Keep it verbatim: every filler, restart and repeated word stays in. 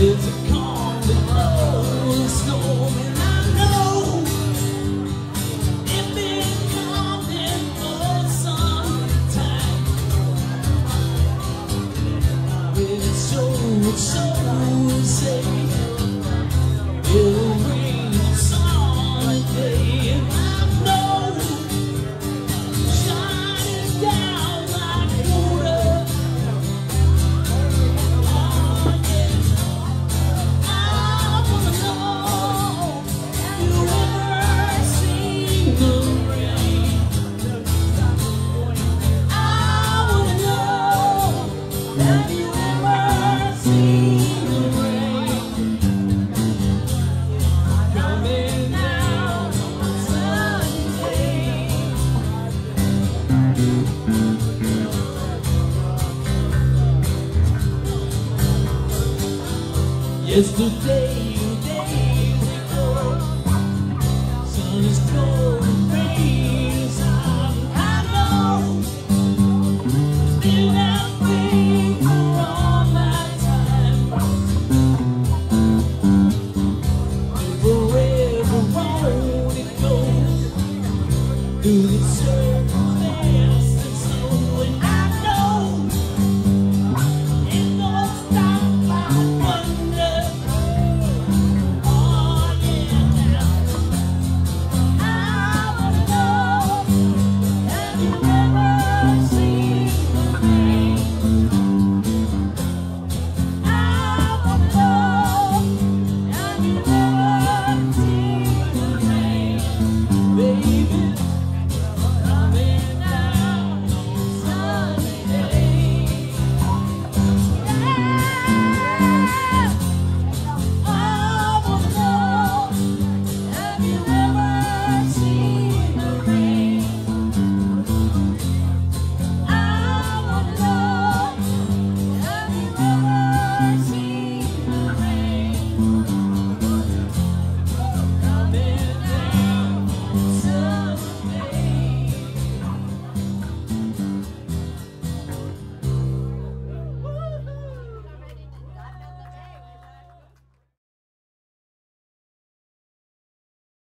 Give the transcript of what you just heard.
It's a calm below the storm, and I know it's been coming for some time. It's so, so safe. It'll rain on solid day, and I know shining down like water. Oh yeah, I wanna know, have you ever seen the rain? I wanna know, have you ever seen the rain? Coming down on a Sunday. Yesterday, days ago, sun is cold.